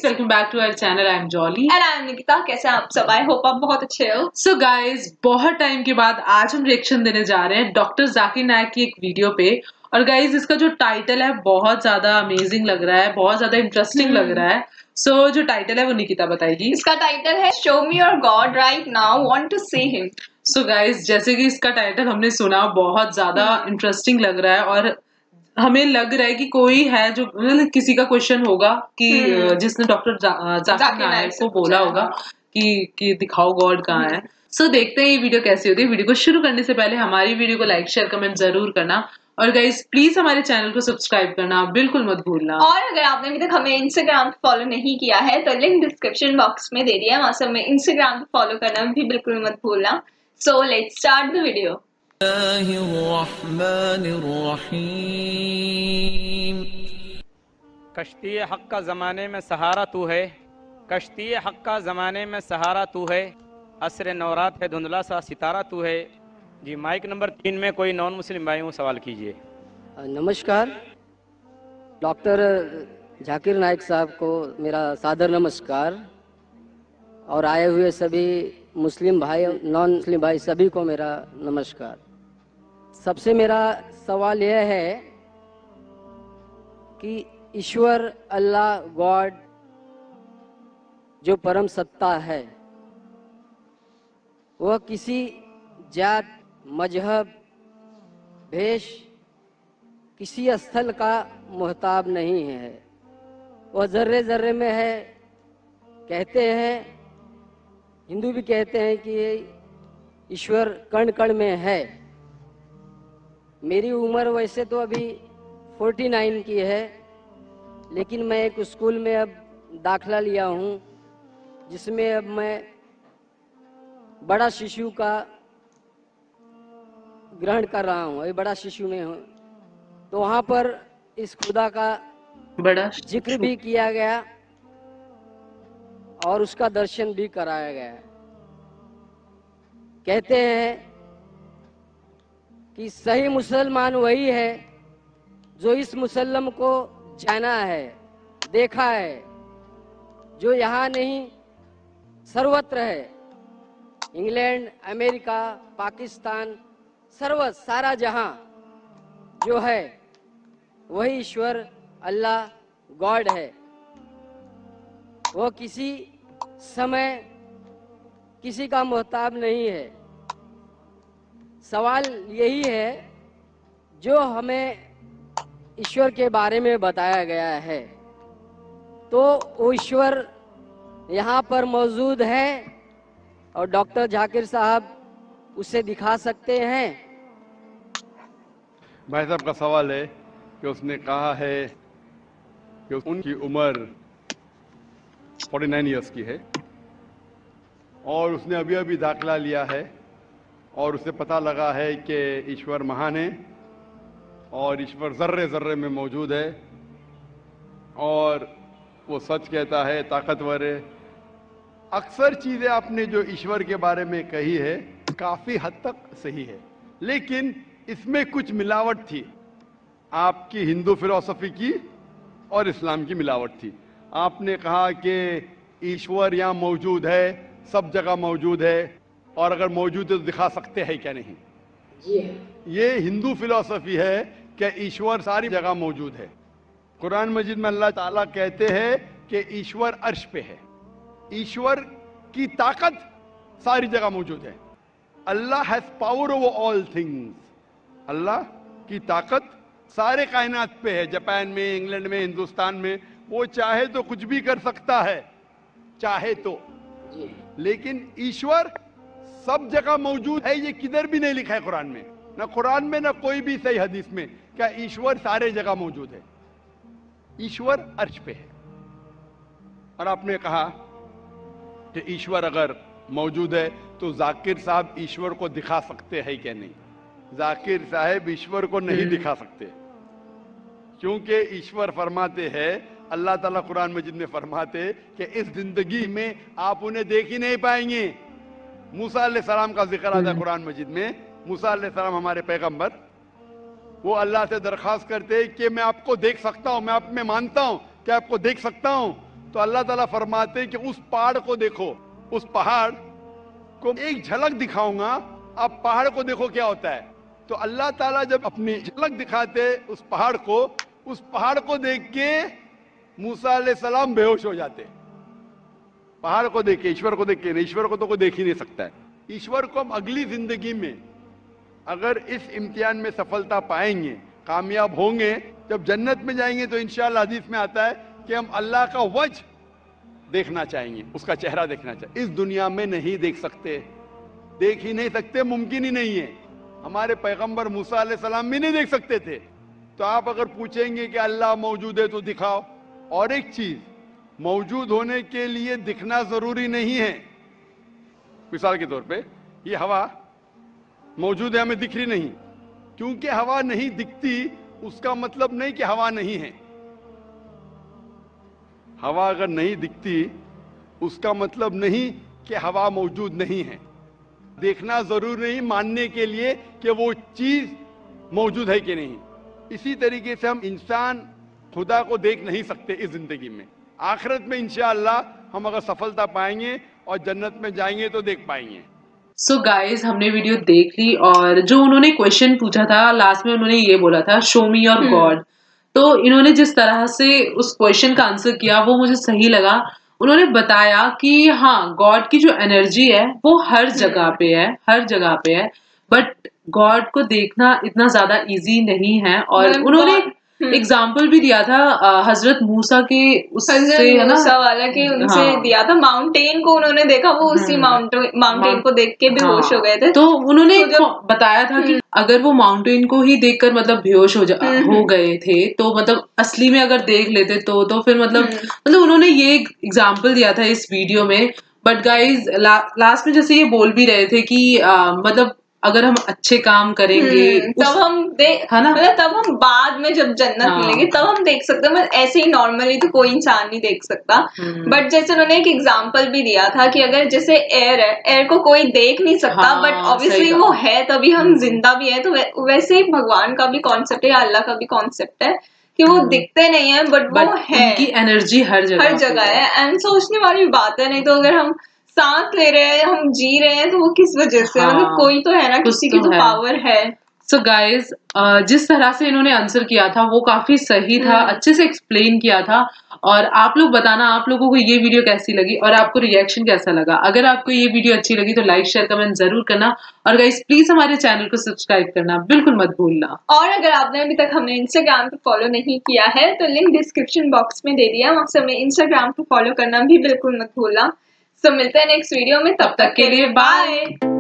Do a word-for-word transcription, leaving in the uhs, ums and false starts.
welcome back to our channel. I'm Jolly. And I'm Nikita. कैसे हैं आप सब? I hope आप बहुत अच्छे हो. So guys, बहुत टाइम के बाद आज हम रिएक्शन देने जा रहे हैं डॉक्टर जाकिर नायक की एक वीडियो पे. और गाइज इसका जो टाइटल है बहुत ज्यादा अमेजिंग लग रहा है, बहुत ज्यादा इंटरेस्टिंग लग रहा है. सो so, जो टाइटल है वो निकिता बताएगी. इसका टाइटल है show me your god right now, want to see him. So guys जैसे कि इसका टाइटल हमने सुना बहुत ज्यादा इंटरेस्टिंग लग रहा है और हमें लग रहा है कि कोई है जो मतलब किसी का क्वेश्चन होगा कि जिसने डॉक्टर जाकिर नायक को बोला होगा कि कि दिखाओ गॉड कहाँ है. सो so, देखते हैं ये वीडियो कैसी होती है. वीडियो को शुरू करने से पहले हमारी वीडियो को लाइक शेयर कमेंट जरूर करना और गाइस प्लीज हमारे चैनल को सब्सक्राइब करना बिल्कुल मत भूलना. और अगर आपने अभी तक हमें इंस्टाग्राम पे फॉलो नहीं किया है तो लिंक डिस्क्रिप्शन बॉक्स में दे दिया है, वहां से हमें इंस्टाग्राम पे फॉलो करना भी बिल्कुल मत भूलना. So let's start the video. कश्ती हक का ज़माने में सहारा तू है, कश्ती हक का ज़माने में सहारा तू है, असर नौरात है धुंधला सा सितारा तू है. जी माइक नंबर तीन में कोई नॉन मुस्लिम भाई हो सवाल कीजिए. नमस्कार, डॉक्टर जाकिर नायक साहब को मेरा सादर नमस्कार और आए हुए सभी मुस्लिम भाई नॉन मुस्लिम भाई सभी को मेरा नमस्कार. सबसे मेरा सवाल यह है कि ईश्वर अल्लाह गॉड जो परम सत्ता है वह किसी जात मजहब भेष किसी स्थल का मोहताब नहीं है. वह जर्रे जर्रे में है. कहते हैं हिंदू भी कहते हैं कि ईश्वर कण कण में है. मेरी उम्र वैसे तो अभी उनचास की है, लेकिन मैं एक स्कूल में अब दाखला लिया हूँ जिसमें अब मैं बड़ा शिशु का ग्रहण कर रहा हूँ. अभी बड़ा शिशु में हूँ तो वहाँ पर इस खुदा का बड़ा जिक्र भी किया गया और उसका दर्शन भी कराया गया. कहते हैं कि सही मुसलमान वही है जो इस मुसल्लम को जाना है, देखा है, जो यहाँ नहीं सर्वत्र है. इंग्लैंड, अमेरिका, पाकिस्तान, सर्व सारा जहां जो है वही ईश्वर अल्लाह गॉड है. वो किसी समय किसी का मोहताब नहीं है. सवाल यही है जो हमें ईश्वर के बारे में बताया गया है तो वो ईश्वर यहाँ पर मौजूद है और डॉक्टर जाकिर साहब उसे दिखा सकते हैं. भाई साहब का सवाल है कि उसने कहा है कि उनकी उम्र उनचास इयर्स की है और उसने अभी अभी दाखिला लिया है और उसे पता लगा है कि ईश्वर महान है और ईश्वर जर्रे जर्रे में मौजूद है और वो सच कहता है, ताकतवर है. अक्सर चीज़ें आपने जो ईश्वर के बारे में कही है काफ़ी हद तक सही है, लेकिन इसमें कुछ मिलावट थी. आपकी हिंदू फिलॉसफी की और इस्लाम की मिलावट थी. आपने कहा कि ईश्वर यहाँ मौजूद है, सब जगह मौजूद है और अगर मौजूद है तो दिखा सकते हैं क्या नहीं. ये हिंदू फिलॉसफी है कि ईश्वर सारी जगह मौजूद है. कुरान मजीद में अल्लाह ताला कहते हैं कि ईश्वर अर्श पे है. ईश्वर की ताकत सारी जगह मौजूद है. Allah has power over all things. Allah की ताकत सारे कायनात पे है. जापान में, इंग्लैंड में, हिंदुस्तान में वो चाहे तो कुछ भी कर सकता है, चाहे तो. लेकिन ईश्वर सब जगह मौजूद है. ये किधर भी नहीं लिखा है कुरान में, ना कुरान में ना कोई भी सही हदीस में क्या ईश्वर सारे जगह मौजूद है. ईश्वर अर्श पे है. और आपने कहा कि ईश्वर अगर मौजूद है तो जाकिर साहब ईश्वर को दिखा सकते हैं क्या नहीं. जाकिर साहब ईश्वर को नहीं दिखा सकते क्योंकि ईश्वर फरमाते हैं, अल्लाह ताला कुरान मजीद में फरमाते कि इस जिंदगी में आप उन्हें देख ही नहीं पाएंगे. मूसा अलैहिस्सलाम का जिक्र आता है कुरान मजीद में. मूसा अलैहिस्सलाम हमारे पैगंबर, वो अल्लाह से दरख्वास्त करते कि मैं आपको देख सकता हूं, मैं आप में मानता हूं कि आपको देख सकता हूं. तो अल्लाह ताला फरमाते हैं कि उस पहाड़ को देखो, उस पहाड़ को एक झलक दिखाऊंगा, आप पहाड़ को देखो क्या होता है। तो अल्लाह ताला जब अपनी झलक दिखाते उस पहाड़ को, उस पहाड़ को देख के मूसा अलैहि सलाम बेहोश हो जाते। पहाड़ को देख के, ईश्वर को देख के, ईश्वर को तो कोई देख ही नहीं सकता है। ईश्वर को हम अगली जिंदगी में अगर इस इम्तिहान में सफलता पाएंगे, कामयाब होंगे, जब जन्नत में जाएंगे तो इंशाअल्लाह हदीस में आता है कि हम अल्लाह का वजह देखना चाहेंगे, उसका चेहरा देखना चाहिए। इस दुनिया में नहीं देख सकते, देख ही नहीं सकते, मुमकिन ही नहीं है। हमारे पैगंबर मूसा अलैहि सलाम भी नहीं देख सकते थे। तो आप अगर पूछेंगे कि अल्लाह मौजूद है तो दिखाओ। और एक चीज, मौजूद होने के लिए दिखना जरूरी नहीं है। मिसाल के तौर पे ये हवा मौजूद है, हमें दिख रही नहीं। क्योंकि हवा नहीं दिखती उसका मतलब नहीं कि हवा नहीं है। हवा अगर नहीं दिखती उसका मतलब नहीं कि हवा मौजूद नहीं है। देखना जरूरी नहीं मानने के लिए कि वो चीज मौजूद है कि नहीं। इसी तरीके से हम इंसान खुदा को देख नहीं सकते इस जिंदगी में। आखिरत में इंशाअल्लाह हम अगर सफलता पाएंगे और जन्नत में जाएंगे तो देख पाएंगे। सो so गाइज, हमने वीडियो देख ली और जो उन्होंने क्वेश्चन पूछा था लास्ट में, उन्होंने ये बोला था शो मी योर गॉड। तो इन्होंने जिस तरह से उस क्वेश्चन का आंसर किया वो मुझे सही लगा। उन्होंने बताया कि हाँ, गॉड की जो एनर्जी है वो हर जगह पे है, हर जगह पे है, बट गॉड को देखना इतना ज्यादा इजी नहीं है। और उन्होंने एग्जाम्पल भी दिया था हजरत मूसा के, उससे है ना, मूसा वाला के उनसे हाँ। दिया था। माउंटेन को उन्होंने देखा, वो उसी माउंटेन माउंटेन को देख के बेहोश हाँ। हो गए थे। तो उन्होंने तो जब, बताया था कि अगर वो माउंटेन को ही देखकर मतलब बेहोश हो हो गए थे तो मतलब असली में अगर देख लेते तो तो फिर मतलब मतलब उन्होंने ये एग्जाम्पल दिया था इस वीडियो में। बट गाइज ला, लास्ट में जैसे ये बोल भी रहे थे कि आ, मतलब अगर हम अच्छे काम करेंगे तब हम देख, है ना, मतलब तब हम बाद में जब जन्नत हाँ। मिलेंगे तब हम देख सकते हैं। मतलब ऐसे ही नॉर्मली तो कोई इंसान नहीं देख सकता। बट जैसे उन्होंने एक एग्जांपल भी दिया था कि अगर जैसे एयर है, एयर को कोई देख नहीं सकता हाँ, बट ऑब्वियसली वो है तभी हम जिंदा भी है। तो वै, वैसे ही भगवान का भी कॉन्सेप्ट है, अल्लाह का भी कॉन्सेप्ट है कि वो दिखते नहीं है बट वो है, उनकी एनर्जी हर जगह हर जगह है। एंड सोचने वाली बात है। नहीं तो अगर हम सांस ले रहे हैं, हम जी रहे हैं, तो वो किस वजह से, हाँ, मतलब कोई तो है ना, किसी की तो पावर है। सो गाइज, जिस तरह से इन्होंने आंसर किया था वो काफी सही था, अच्छे से एक्सप्लेन किया था। और आप लोग बताना आप लोगों को ये वीडियो कैसी लगी और आपको रिएक्शन कैसा लगा। अगर आपको ये वीडियो अच्छी लगी तो लाइक शेयर कमेंट जरूर करना। और गाइज प्लीज हमारे चैनल को सब्सक्राइब करना बिल्कुल मत भूलना। और अगर आपने अभी तक हमें इंस्टाग्राम पे फॉलो नहीं किया है तो लिंक डिस्क्रिप्शन बॉक्स में दे दिया, वहां से हमें इंस्टाग्राम पे फॉलो करना भी बिल्कुल मत भूलना। तो मिलते हैं नेक्स्ट वीडियो में, तब तक के लिए बाय।